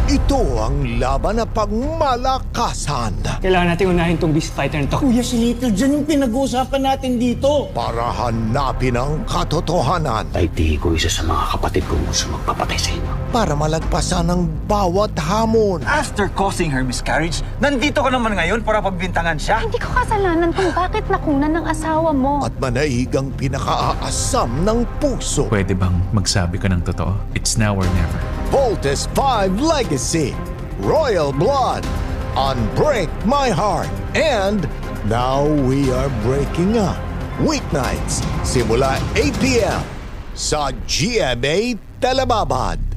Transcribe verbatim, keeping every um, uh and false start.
Ito ang laban na pagmalakasan. Kailangan natin unahin tong beast fighter na to. Kuya, si Little John yung pinag-uusapan natin dito. Para hanapin ang katotohanan. Taiti ko isa sa mga kapatid kong gusto magpapatay sa inyo. Para malagpasan ang bawat hamon. After causing her miscarriage, nandito ka naman ngayon para pagbintangan siya? Hindi ko kasalanan kung bakit nakunan ng asawa mo. At manaig ang pinakaaasam ng puso. Pwede bang magsabi ka ng totoo? It's now or never. Voltes five Legacy, Royal Blood, Unbreak My Heart, and Now We Are Breaking Up. Weeknights, simula eight p m sa G M A Telebabad.